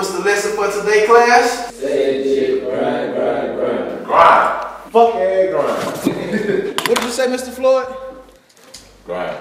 What's the lesson for today, class? Say shit, grind. Grind. Fuck yeah, grind. What did you say, Mr. Floyd? Grind.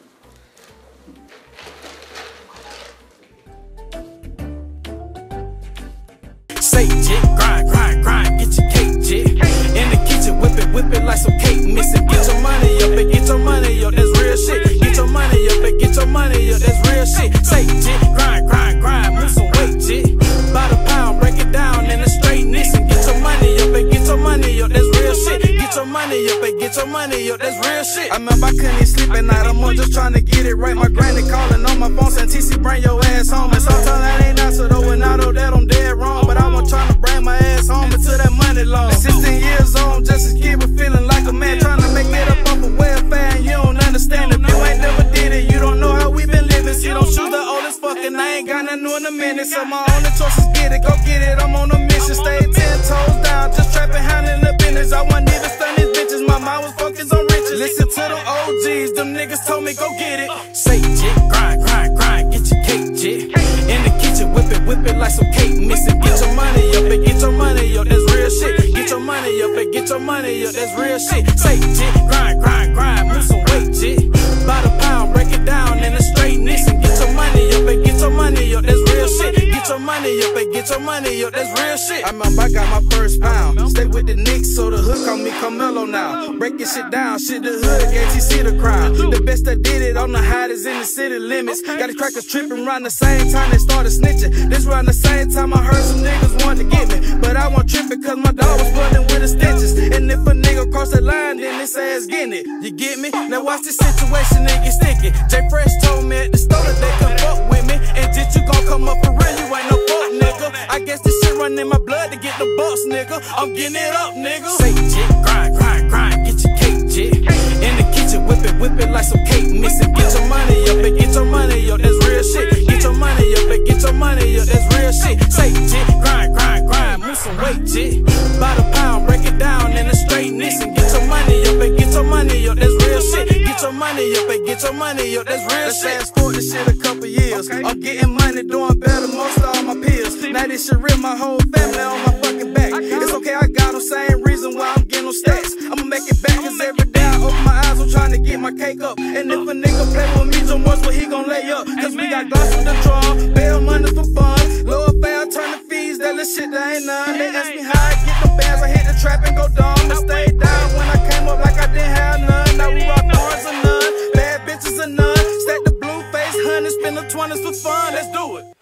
Say jit, grind, get your cake, jit. In the kitchen, whip it like some cake missing. Get your money up and get your money up, that's real shit. Get your money up and get your money up, that's real shit. Say jit, grind, move some weight, jit. By the pound, break it down in the straightness and get your money up and get your money up, that's real shit. Get your money up and get your money up, that's real shit. I remember I couldn't even sleep at night, I'm on just trying to get it right. My granny calling on my phone saying, TC, bring your ass home. And sometimes that ain't answer though, and I know that I'm dead wrong. But I want trying to bring my ass home until that money long. 16 years old, just a kid, but feeling like a man, trying to make it up off of welfare, and you don't understand. If you ain't never did it, you don't know how we been living. See, don't shoot the oldest fucking, I ain't got nothing new in a minute. So my only choice is get it, go get it, I'm on a mission. Stay 10 toes down, just trapping, handling the business. I wasn't even stunning bitches, my mind was focused on riches. Listen to them OGs, them niggas told me go get it. Say jit, grind, get your cake, jit. In the kitchen, whip it like some cake missing. Get your money up and get your money up, that's real shit. Get your money up and get your money up, that's real shit. Say jit, grind, move some weight, jit. By the pound, break it down in the straightness and get your money up and get your money up, that's real shit. Get your money up and get your money up, that's real shit. I remember I got my first pound. Stay with the Knicks, so the hood call me Carmelo now. Breaking shit down, shit the hood, ATC the crowd. The best that did it on the hottest in the city limits. Got the crackers tripping around the same time they started snitching. This around the same time I heard some niggas wanted to get me. But I won't trip because my dog was running with the stitches. And if a nigga cross the line, then this ass getting it. You get me? Now watch this situation and get sticky. J Fresh told me at the store that they could fuck with me. And Jit, you gon' come up for real, you ain't no fuck nigga. I guess this shit run in my blood to get the bucks, nigga. I'm getting it up, nigga. Say Jit, grind, get your cake, Jit. In the kitchen, whip it like some cake missing. Get your money up and get your money up, that's real shit. Get your money up and get your money up, that's real shit. Say Jit, grind, move some weight, Jit. By the pound, break it down in the straightness and get your money up and get your money up, that's real shit. Get your money up and get your money up, that's real shit. Fast forward this shit a couple years. I'm getting money, doing better, most of all my peers. Now this shit real, my whole family on my fucking back. It's okay, I got them, same reason why I'm getting them stacks. I'ma make it back, cause every day I open my eyes, I'm trying to get my cake up. And if a nigga play with me so much, what he gon' lay up? Cause we got gloss with the draw, bail money for fun. Lower fare, turn the fees, that little shit that ain't none. They ask me how I get them bands, I hit the trap and go dumb. I stayed down when I came up like I didn't have none. Now we rock orange or none, bad bitches or none. Stack the blue face, honey, spend the 20s for fun, let's do it.